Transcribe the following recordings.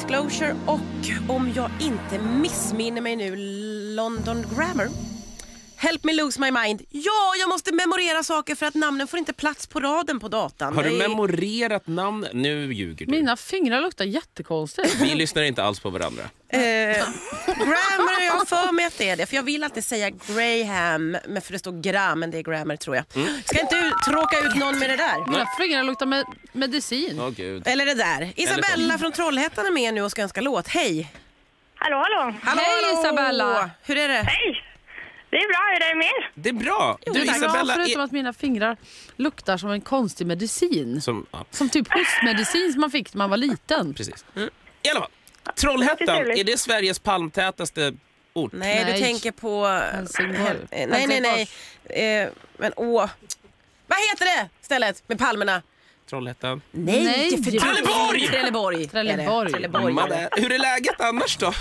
Disclosure och om jag inte missminner mig nu London Grammar. Help me lose my mind. Ja, jag måste memorera saker för att namnen får inte plats på raden på datan. Har du memorerat namn? Nu ljuger du. Mina fingrar luktar jättekonstigt. Vi lyssnar inte alls på varandra. Grammar, jag har för mig att det är det. För jag vill alltid säga Graham, men för det står gram, men det är grammar tror jag. Ska inte tråka ut någon med det där? Mina fingrar luktar medicin. Åh Gud. Eller det där. Isabella från Trollhättan är med nu och ska önska låt. Hej! Hallå. Hej Isabella! Hur är det? Hej! Det är bra, hur är det med er? Det är bra. Du Tack. Isabella, Förutom att mina fingrar luktar som en konstig medicin. som Typ hostmedicin som man fick när man var liten. precis. I alla fall. Trollhättan, är det Sveriges palmtätaste ort? Nej, du tänker på... Helsingborg. Nej. Men vad heter det stället med palmerna? Trollhättan. Nej, för Trelleborg! Trelleborg. Hur är läget annars då?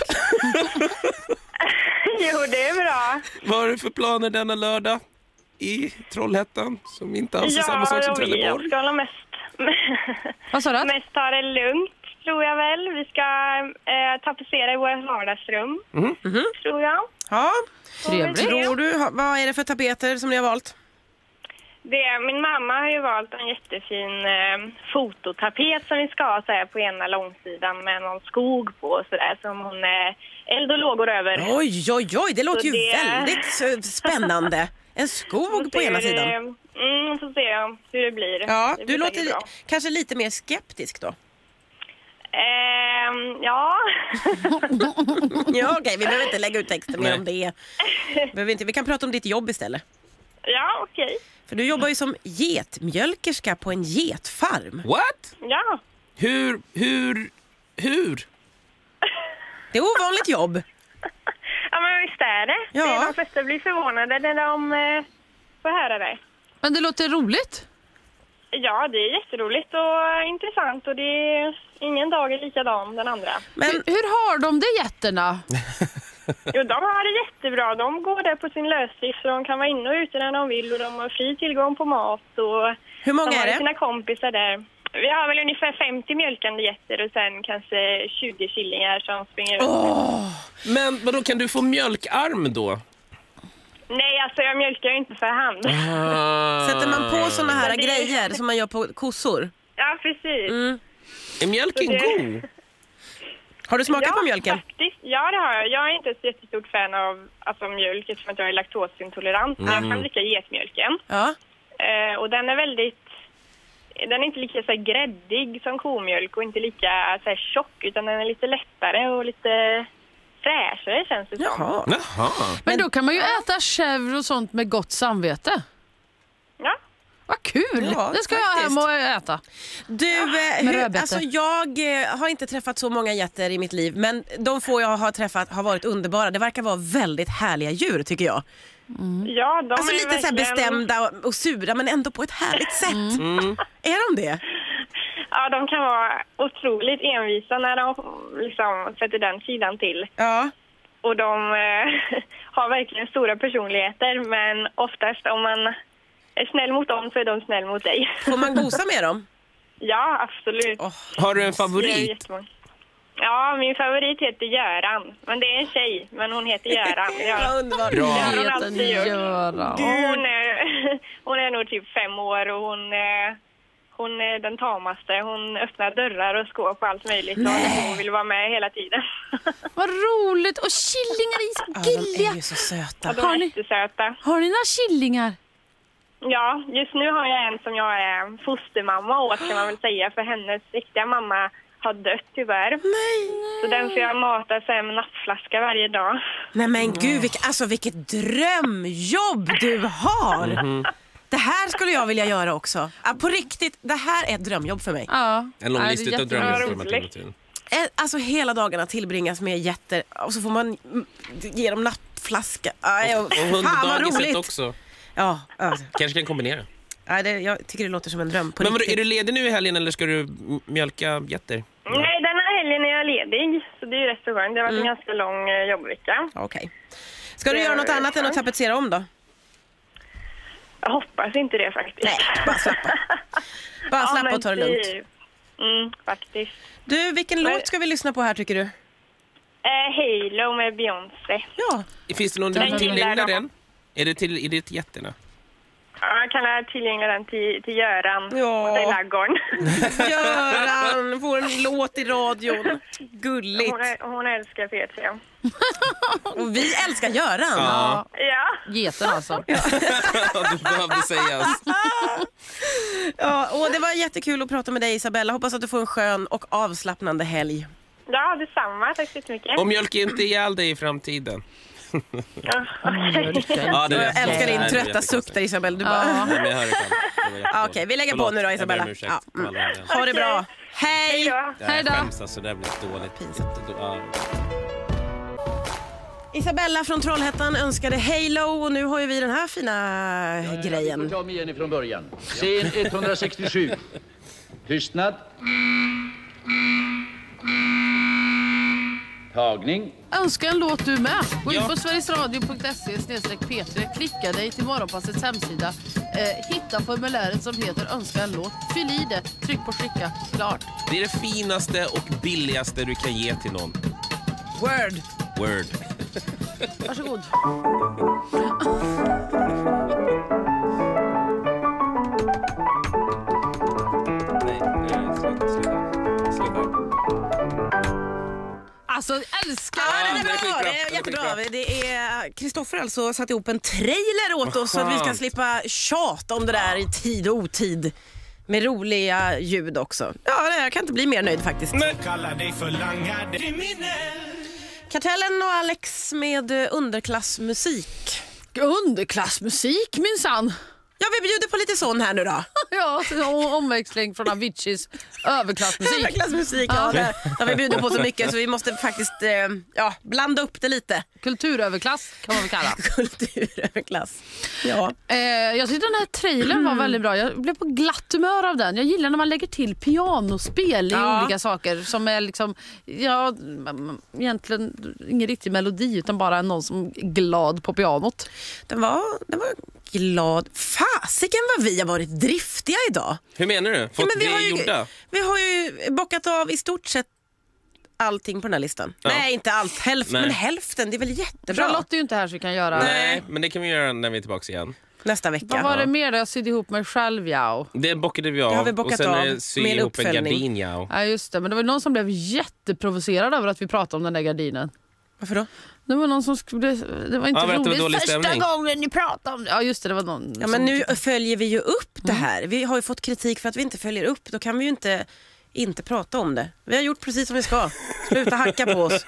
Jo, det är bra. Vad har du för planer denna lördag i Trollhättan som inte alls är samma sak som Trelleborg? Jag ska hålla Vad sa du? mest ta det lugnt, tror jag väl. Vi ska tapetsera i våra vardagsrum, tror jag. Ja, Trevligt. tror du, vad är det för tapeter som ni har valt? Min mamma har ju valt en jättefin fototapet som vi ska ha så här på ena långsidan med någon skog på och sådär som hon eld och lågor över. Oj, det låter ju väldigt spännande. En skog på ena sidan. Så ser jag hur det blir. Ja, det du blir låter bra. kanske lite mer skeptisk då. Ja. Ja, okej, vi behöver inte lägga ut texten mer om det. Vi kan prata om ditt jobb istället. Ja, okej. För du jobbar ju som getmjölkerska på en getfarm. What? Ja. Hur? Det är ovanligt jobb. Ja, men visst är det. Ja. De flesta blir förvånade när de får höra det. Men det låter roligt. Ja, det är jätteroligt och intressant och det är ingen dag är likadan den andra. Men Hur har de det jätterna? Jo, de har det jättebra. De går där på sin lösdrift så de kan vara inne och ute när de vill och de har fri tillgång på mat och hur många de har är det? sina kompisar där. Vi har väl ungefär 50 mjölkande getter och sen kanske 20 killingar som springer runt. Men vadå, kan du få mjölkarm då? Nej, alltså jag mjölkar ju inte för hand. Sätter man på såna här Men det- grejer som man gör på kossor? Ja, precis. Är mjölken Så det- god? Har du smakat på mjölken? Faktiskt. Ja, det har jag. Jag är inte ett jättestort fan av mjölk eftersom att jag är laktosintolerant. Jag kan dricka getmjölken. Ja. Och den är den är inte lika så här, gräddig som komjölk och inte lika så här, tjock utan den är lite lättare och lite fräschare känns det som. Jaha. Men då kan man ju äta chèvre och sånt med gott samvete. Ja. Vad kul! Ja, det ska jag faktiskt. hem och äta. Du, med rödbetor. alltså jag har inte träffat så många getter i mitt liv, men de få jag har träffat har varit underbara. Det verkar vara väldigt härliga djur tycker jag. Ja, de Alltså är lite så här verkligen... bestämda och sura men ändå på ett härligt sätt. Är de det? Ja, de kan vara otroligt envisa när de liksom sätter den sidan till. Ja. Och de har verkligen stora personligheter men oftast om man är snäll mot dem så är de snäll mot dig. Får man gosa med dem? Ja, absolut. Har du en Det är favorit? jättemånga. Ja, min favorit heter Göran. Men det är en tjej, men hon heter Göran. Ja, underbart. Bra. Det har hon Heter alltid gjort. Göran. Hon är nog typ 5 år och hon är den tamaste. Hon öppnar dörrar och skåp och allt möjligt. Och hon vill vara med hela tiden. Vad roligt! Och killingar är så Ja, de är gulliga. ju så söta. Och de är jättesöta. Har ni några killingar? Ja, just nu har jag en som jag är fostermamma åt kan man väl säga. För hennes riktiga mamma har dött tyvärr. Så den får jag mata sig med nattflaska varje dag. Nej men gud, vilket drömjobb du har! Det här skulle jag vilja göra också. På riktigt, det här är ett drömjobb för mig. Ja. En lång Nej, lista det är av drömmar får man jätteroligt. till. Alltså hela dagarna tillbringas med getter och så får man ge dem nattflaska. Och Fan vad hunddagiset roligt! också. Ja, alltså. Kanske kan kombinera. Jag tycker det låter som en dröm på Men vadå, riktigt. är du ledig nu i helgen eller ska du mjölka getter? Nej, den här helgen är jag ledig. Så det är ju rätt så skönt. Det har varit en ganska lång jobbvecka. Okej. Ska du göra något annat än att tapetsera om då? Jag hoppas inte det faktiskt. Nej, bara slappa. Bara slappa och ta det lugnt. Faktiskt. Du, vilken låt ska vi lyssna på här tycker du? Halo med Beyoncé. Ja. Finns det någon du vill tillägna den? Är det till jätterna? Ja, jag kan tillgängliga den till Göran. Ja. I laggården. Göran får en låt i radion. Gulligt. Hon älskar P3. Och vi älskar Göran. Ja. Geten alltså. Du behövde sägas. Ja, och det var jättekul att prata med dig Isabella. Hoppas att du får en skön och avslappnande helg. Ja, detsamma. Tack så jättemycket. Och mjölk inte ihjäl dig i framtiden. Ja, Jag älskar din trötta suck där Isabella. Du bara... Ja, men jag hör det själv. Okej, vi lägger på nu då Isabella. Ja. Ha det bra. Hej! Hej då. Alltså, det blir dåligt. Isabella från Trollhättan önskade Halo och nu har ju vi den här fina grejen. Jag får ta mig igen ifrån början. Scen 167. Tystnad. Tagning. Önska en låt du med. Gå in på sverigesradio.se/P3. Klicka dig till Morgonpassets hemsida. Hitta formuläret som heter önska en låt. Fyll i det. Tryck på skicka. Klart. Det är det finaste och billigaste du kan ge till någon. Word. Varsågod. Alltså, älskar det är bra. Det är jättebra. Det är Kristoffer alltså satt ihop en trailer åt oss så att vi ska slippa tjata om det där i tid och otid. Med roliga ljud också. Ja, jag kan inte bli mer nöjd faktiskt. Kartellen och Alex med underklassmusik. Underklassmusik minsann. Ja, vi bjuder på lite sån här nu då. Ja, omväxling från Aviciis överklassmusik. Överklassmusik, ja. Där vi bjuder på så mycket så vi måste faktiskt blanda upp det lite. Kulturöverklass kan man väl kalla. Kulturöverklass, ja. Jag tyckte den här trailern var väldigt bra. Jag blev på glatt humör av den. Jag gillar när man lägger till pianospel i olika saker som är liksom, egentligen ingen riktig melodi utan bara någon som är glad på pianot. Den var glad. Fasiken vad vi har varit driftiga idag. Hur menar du? Fått gjorda? Vi har ju bockat av i stort sett allting på den här listan. Ja. Nej, inte allt. Men hälften, det är väl jättebra. Charlotte är ju inte här så vi kan göra... Nej, men det kan vi göra när vi är tillbaka igen. Nästa vecka. Vad var det mer då? Jag sydde ihop mig själv, ja. Det bockade vi av. Det har vi bockat och sen av sy med ihop en uppföljning. gardin, ja. Ja, just det. Men det var någon som blev jätteprovocerad över att vi pratade om den där gardinen. Varför då? Det var någon som skulle... Det var inte roligt. Första gången ni pratade om det. Ja, just det. Det var någon. Ja, men nu följer vi ju upp det här. Vi har ju fått kritik för att vi inte följer upp. Då kan vi ju inte prata om det. Vi har gjort precis som vi ska. Sluta hacka på oss.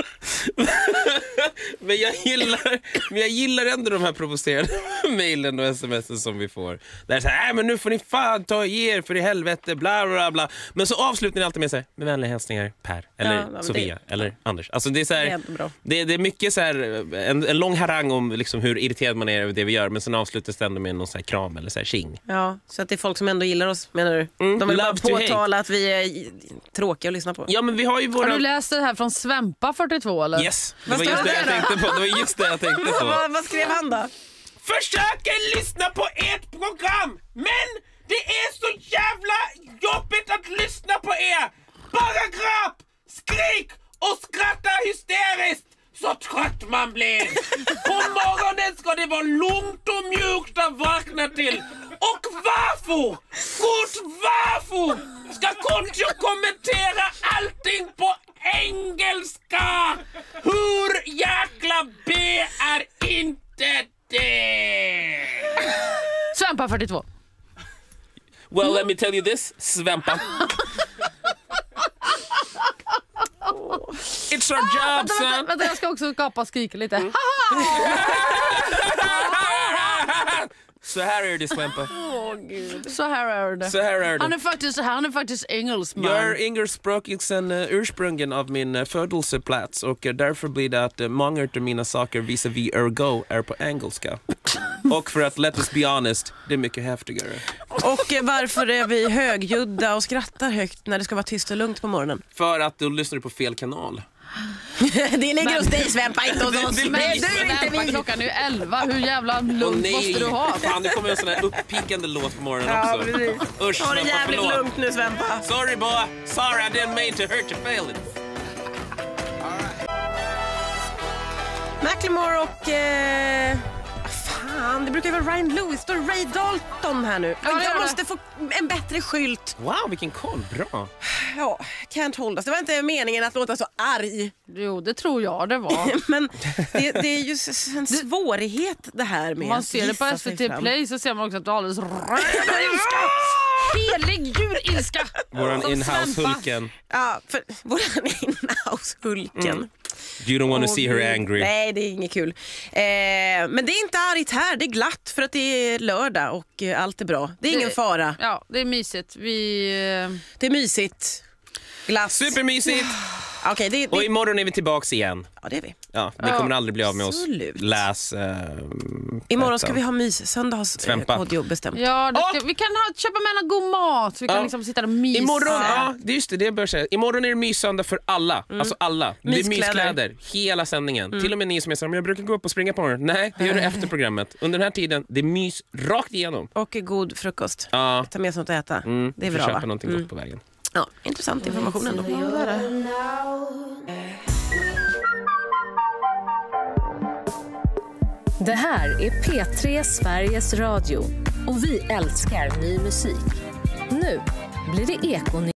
Men jag gillar ändå de här provocerande mejlen och sms som vi får. Där är så här, men nu får ni fan ta er för i helvete, bla bla bla. Men så avslutar ni alltid med så här, med vänliga hälsningar Per, eller Sofia, eller Anders. Alltså det är så här, det är mycket så här, en lång harang om liksom hur irriterad man är över det vi gör, men sen avslutas det ändå med någon så här kram eller så här tjing. Ja, så att det är folk som ändå gillar oss, menar du? De vill bara påtala att vi är tråkiga att lyssna på. Ja, men vi har ju våra... Har du läst det här från Svempa 42 eller? Yes, det var just det jag tänkte på. Det var just det jag tänkte på. Vad skrev han då? Försöker lyssna på ert program, men det är så jävla jobbigt att lyssna på er. Bara grap, skrik och skratta hysteriskt. Så trött man blir. På morgonen ska det vara lugnt och mjukt att vakna till. Och varför ska Koncho kommentera allting på engelska? Hur jäkla B är inte det? Svempa 42. Well, let me tell you this, Svempa. It's our job, son. Vänta, jag ska också gapa och skrika lite. Så här är det, Svempa. Så här är det. Han är faktiskt engelsman. Jag är engelskspråkig sedan ursprungen av min födelseplats och därför blir det att många av mina saker vis-a-vis ergo är på engelska. Och för att let us be honest, det är mycket häftigare. Och varför är vi högljudda och skrattar högt när det ska vara tyst och lugnt på morgonen? För att du lyssnar på fel kanal. Det ligger hos dig, Svempa, inte hos oss. Det- Men du är inte Svempa, vi. klockan är ju 11. Hur jävla lugnt måste du ha? Fan, det kommer en sån här uppickande låt på morgonen Ja, också. precis. Usch, Ta det Svempa, jävligt förlåt. lugnt nu, Svempa. Sorry boy, sorry I didn't mean to hurt your feelings. Macklemore och... fan, det brukar ju vara Ryan Lewis. Står Ray Dalton här nu. Ja, det gör Jag det. måste få en bättre skylt. Wow, vilken koll, bra. Ja, can't hold us. Det var inte meningen att låta så arg. Jo, det tror jag det var. Men det är ju en svårighet det här med Om man att ser det på gissa sig SVT fram. Play så ser man också att du har alldeles röd ilska. Helig djurilska. Våran Som in-house-Hulken. Ja, för våran in-house-Hulken. You don't want to see her angry. Nej, det är inget kul. Men det är inte argt här, det är glatt för att det är lördag och allt är bra. Det är ingen fara. Ja, det är mysigt. Det är mysigt. Glass. Supermysigt! Okej, det Och imorgon är vi tillbaks igen. ja, det är vi. Ja, vi kommer aldrig bli av med oss. Absolut. Läs. Imorgon ska vi ha mys. Söndag har Svempa. Kodjo bestämt. Ja, vi kan köpa med någon god mat. Vi kan Ja. liksom sitta där och mysa. Imorgon, ja, det är just det jag bör säga. Imorgon är det myssöndag för alla. Alltså alla. Det är Myskläder. myskläder hela sändningen. Till och med ni som är så här, men jag brukar gå upp och springa på morgonen. Nej, det gör du efter programmet. Under den här tiden, det är mys rakt igenom. Och god frukost. Ja. Ta med sånt att äta. Det är Får bra, köpa va? någonting gott på vägen. Ja, intressant information ändå. Det här är P3 Sveriges Radio och vi älskar ny musik. Nu blir det Eko.